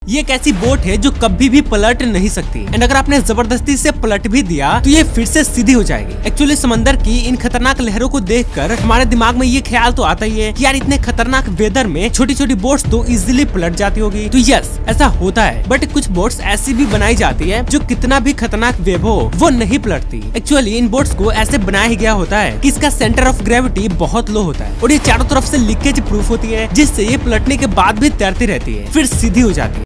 ये एक ऐसी बोट है जो कभी भी पलट नहीं सकती एंड अगर आपने जबरदस्ती से पलट भी दिया तो ये फिर से सीधी हो जाएगी। एक्चुअली समंदर की इन खतरनाक लहरों को देखकर हमारे दिमाग में ये ख्याल तो आता ही है कि यार इतने खतरनाक वेदर में छोटी छोटी बोट्स तो इजीली पलट जाती होगी। तो यस, ऐसा होता है, बट कुछ बोट्स ऐसी भी बनाई जाती है जो कितना भी खतरनाक वेव हो वो नहीं पलटती। एक्चुअली इन बोट्स को ऐसे बनाया गया होता है कि इसका सेंटर ऑफ ग्रेविटी बहुत लो होता है और ये चारों तरफ से लीकेज प्रूफ होती है, जिससे ये पलटने के बाद भी तैरती रहती है, फिर सीधी हो जाती है।